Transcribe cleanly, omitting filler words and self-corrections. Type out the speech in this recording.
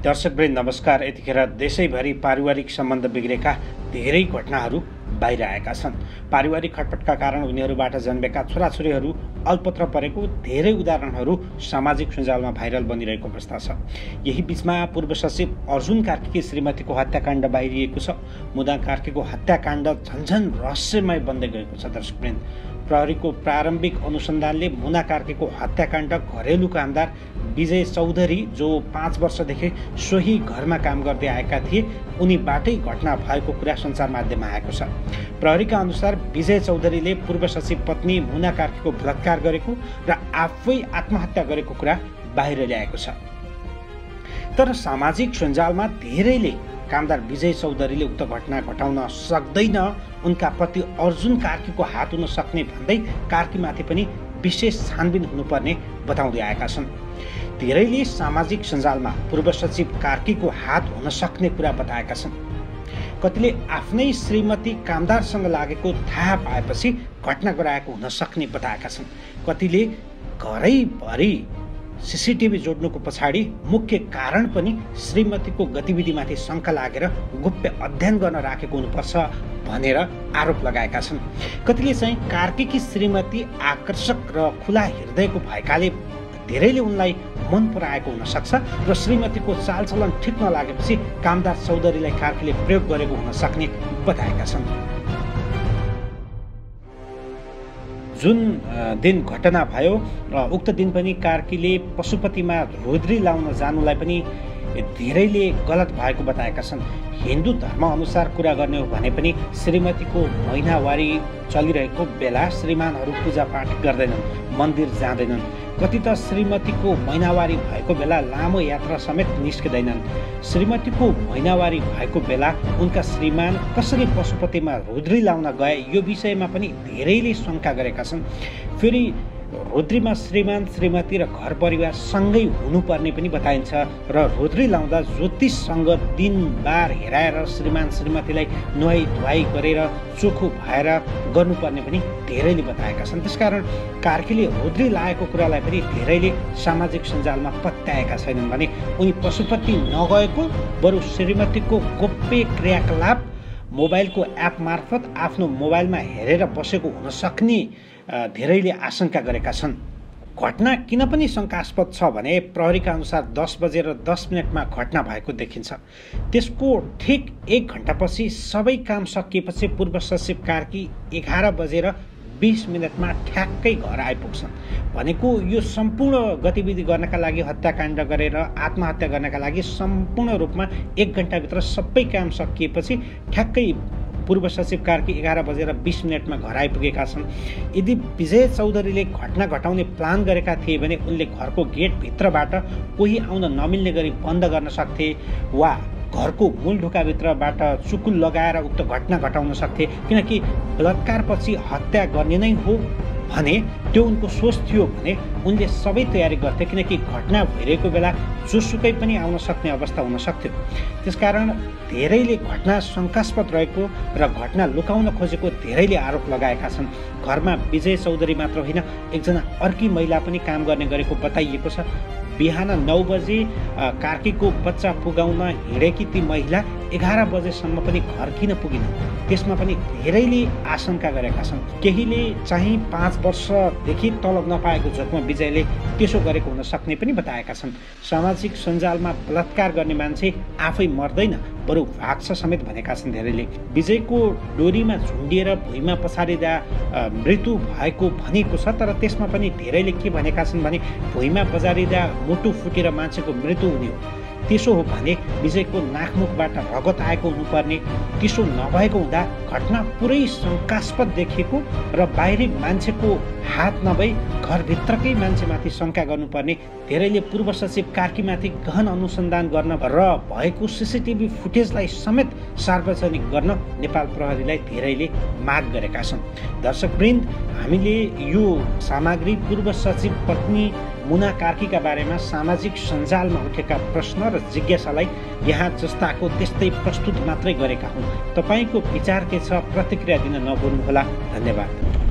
दर्शकवृन्द नमस्कार। यतिखेर देशैभरि पारिवारिक सम्बन्ध बिग्रेका धेरै घटनाहरू बाहिर आएका छन्। पारिवारिक खटपटका कारण उनीहरूबाट जन्मेका छोराछोरीहरू अल्पत्र परेको धेरै उदाहरणहरू सामाजिक सञ्जालमा भाइरल बनिरहेको अवस्था छ। यही बीचमा पूर्व सचिव अर्जुन कार्कीकी श्रीमतीको हत्याकाण्ड बाहिरिएको छ। मुना कार्कीको हत्याकाण्ड झन्झन रहस्यमय बन्दै गएको छ। दर्शकवृन्द, प्रहरीको प्रारम्भिक अनुसन्धानले मुना कार्कीको हत्याकाण्ड घरेलु कामदार विजय चौधरी, जो 5 वर्षदेखि सोही घरमा काम गर्दै आएका थिए, उनीबाटै घटना भएको कुरा सञ्चार माध्यममा आएको छ। प्रहरीका अनुसार विजय चौधरीले पूर्व सचिव पत्नी मुना कार्कीको बलात्कार गरेको र आफै आत्महत्या गरेको कुरा बाहिर ल्याएको छ। तर सामाजिक सञ्जालमा धेरैले कामदार विजय चौधरीले उक्त घटना घटाउन सक्दैन, उनका पति अर्जुन कार्कीको हात हुन सक्ने भन्दै कार्कीमाथि पनि विशेष छानबिन हुनुपर्ने बताउँदै आएका छन्। धेरैले सामाजिक सञ्जालमा पूर्व सचिव कार्कीको हात हुन सक्ने कुरा बताएका छन्। कतिले आफ्नै श्रीमती कामदारसँग लागेको थाहा पाएपछि घटना गराएको हुन सक्ने बताएका छन्। कतिले घरैभरि सीसीटीभी जोड्नुको पछाडि मुख्य कारण पनि श्रीमतीको गतिविधिमाथि शङ्का लागेर गोप्य अध्ययन गर्न राखेको हुनुपर्छ भनेर आरोप लगाएका छन्। कतिले चाहिँ कार्कीकी श्रीमती आकर्षक र खुला हृदयको भएकाले धेरैले उनलाई मन पराएको हुन सक्छ र श्रीमतीको चालचलन ठिक नलागेपछि कामदार चौधरीलाई कार्कीले प्रयोग गरेको हुन सक्ने बताएका छन्। जुन दिन घटना भयो उक्त दिन पनि कार्कीले पशुपतिमा रोद्री लाउन जानुलाई पनि धेरैले गलत भएको बताएका छन्। हिन्दू धर्म अनुसार कुरा गर्ने हो भने पनि श्रीमतीको महिनावारी चलिरहेको बेला श्रीमानहरू पूजापाठ गर्दैनन्, मन्दिर जाँदैनन्। कति त श्रीमतीको महिनावारी भएको बेला लामो यात्रा समेत निस्किँदैनन्। श्रीमतीको महिनावारी भएको बेला उनका श्रीमान कसरी पशुपतिमा रोद्री लाउन गए, यो विषयमा पनि धेरैले शङ्का गरेका छन्। फेरि रोद्रीमा श्रीमान श्रीमती र घर परिवार सँगै हुनुपर्ने पनि बताइन्छ र रोद्री लाउँदा ज्योतिषसँग दिनबार हेराएर श्रीमान श्रीमतीलाई नुहाई धुवाई गरेर चोखो भएर गर्नुपर्ने पनि धेरैले बताएका छन्। त्यसकारण कार्कीले रोद्री लाएको कुरालाई पनि धेरैले सामाजिक सञ्जालमा पत्याएका छैनन् भने उनी पशुपति नगएको, बरु श्रीमतीको गोप्य क्रियाकलाप मोबाइलको एप मार्फत आफ्नो मोबाइलमा हेरेर बसेको हुन सक्ने धेरैले आशंका गरेका छन्। घटना किन पनि शङ्कास्पद छ भने प्रहरीका अनुसार 10:10 घटना भएको देखिन्छ। त्यसको ठिक 1 घण्टापछि सबै काम सकिएपछि पूर्व सचिव कार्की 11:20 ठ्याक्कै घर आइपुग्छन्। भनेको यो सम्पूर्ण गतिविधि गर्नका लागि, हत्याकाण्ड गरेर आत्महत्या गर्नका लागि सम्पूर्ण रूपमा 1 घण्टाभित्र सबै काम सकिएपछि ठ्याक्कै पूर्व सचिव कार्की 11:20 घर आइपुगेका छन्। यदि विजय चौधरीले घटना घटाउने प्लान गरेका थिए भने उनले घरको गेटभित्रबाट कोही आउन नमिल्ने गरी बन्द गर्न सक्थे वा घरको मूल ढोकाभित्रबाट चुकुल लगाएर उक्त घटना घटाउन सक्थे। किनकि बलात्कारपछि हत्या गर्ने नै हो भने त्यो उनको सोच थियो भने उनले सबै तयारी गर्थे, किनकि घटना भइरहेको बेला जोसुकै पनि आउन सक्ने अवस्था हुन सक्थ्यो। त्यसकारण धेरैले घटना शङ्कास्पद रहेको र घटना लुकाउन खोजेको धेरैले आरोप लगाएका छन्। घरमा विजय चौधरी मात्र होइन, एकजना अर्की महिला पनि काम गर्ने गरेको बताइएको छ। बिहान 9 बजे कार्कीको बच्चा पुगाउन हिँडेकी ती महिला 11 बजेसम्म पनि घर किन पुगिन्, त्यसमा पनि धेरैले आशंका गरेका छन्। केहीले चाहिँ 5 वर्षदेखि तलब नपाएको झोकमा विजयले त्यसो गरेको हुन सक्ने पनि बताएका छन्। सामाजिक सञ्जालमा बलात्कार गर्ने मान्छे आफै मर्दैन, बरु भाग्छ समेत भनेका छन् धेरैले। विजयको डोरीमा झुन्डिएर भुइँमा पछाडिँदा मृत्यु भएको भनेको छ, तर त्यसमा पनि धेरैले के भनेका छन् भने भुइँमा बजारिँदा मुटु फुटेर मान्छेको मृत्यु हुने हो। त्यसो हो भने विजयको नाकमुखबाट रगत आएको हुनुपर्ने। त्यसो नभएको हुँदा घटना पुरै शङ्कास्पद देखिएको र बाहिरी मान्छेको हात नभई घरभित्रकै मान्छेमाथि शङ्का गर्नुपर्ने। धेरैले पूर्व सचिव कार्कीमाथि गहन अनुसन्धान गर्न र भएको सीसीटीभी फुटेजलाई समेत सार्वजनिक गर्न नेपाल प्रहरीलाई धेरैले माग गरेका छन्। दर्शकवृन्द, हामीले यो सामग्री पूर्व सचिव पत्नी मुना कार्कीका बारेमा सामाजिक सञ्जालमा उठेका प्रश्न र जिज्ञासालाई यहाँ जस्ताको त्यस्तै प्रस्तुत मात्रै गरेका हौँ। तपाईँको विचार के छ, प्रतिक्रिया दिन नभुल्नुहोला। धन्यवाद।